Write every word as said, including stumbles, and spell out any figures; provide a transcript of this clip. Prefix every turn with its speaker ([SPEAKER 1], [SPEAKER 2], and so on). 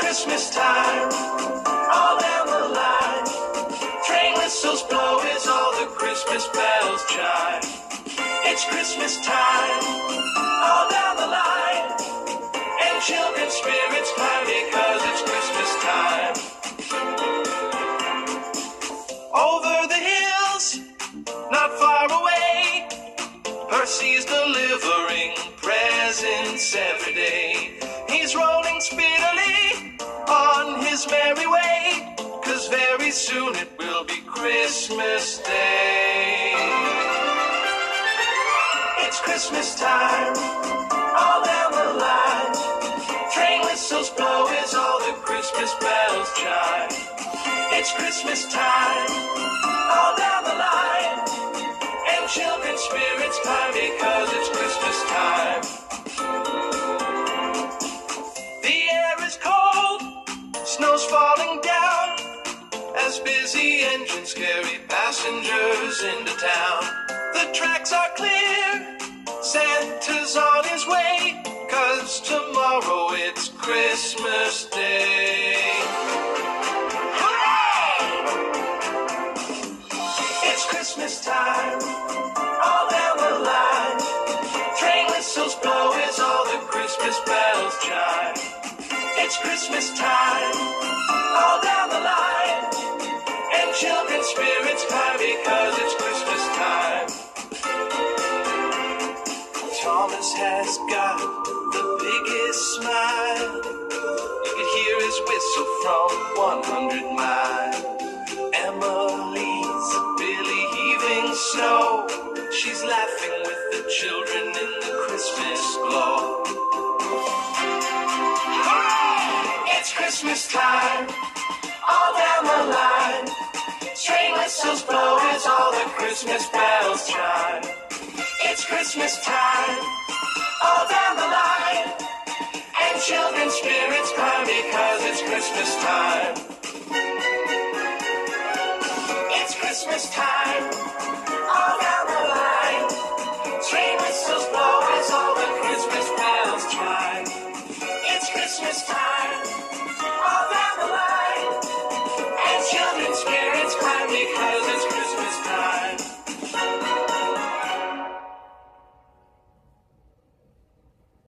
[SPEAKER 1] Christmas time, all down the line. Train whistles blow as all the Christmas bells chime. It's Christmas time, all down the line. And children's spirits climb because it's Christmas time. Over the hills, not far away, Percy's delivering presents every day. He's rolling speedily on his merry way, 'cause very soon it will be Christmas Day. It's Christmas time, all down the line. Train whistles blow as all the Christmas bells chime. It's Christmas time, all down the line. And children's spirits climb because it's Christmas time. The air is cold, snow's falling down, as busy engines carry passengers into town. The tracks are clear, Santa's on his way, 'cause tomorrow it's Christmas Day. Hooray! It's Christmas time, all down the line. Train whistles blow as all the Christmas bells chime. It's Christmas time, all down the line. And children's spirits climb because it's Christmas time. Thomas has got the biggest smile. You could hear his whistle from one hundred miles. Emily's really heaving snow. She's laughing with the children in the Christmas glow. It's Christmas time, all down the line. Train whistles blow as all the Christmas bells chime. It's Christmas time, all down the line. And children's spirits climb because it's Christmas time.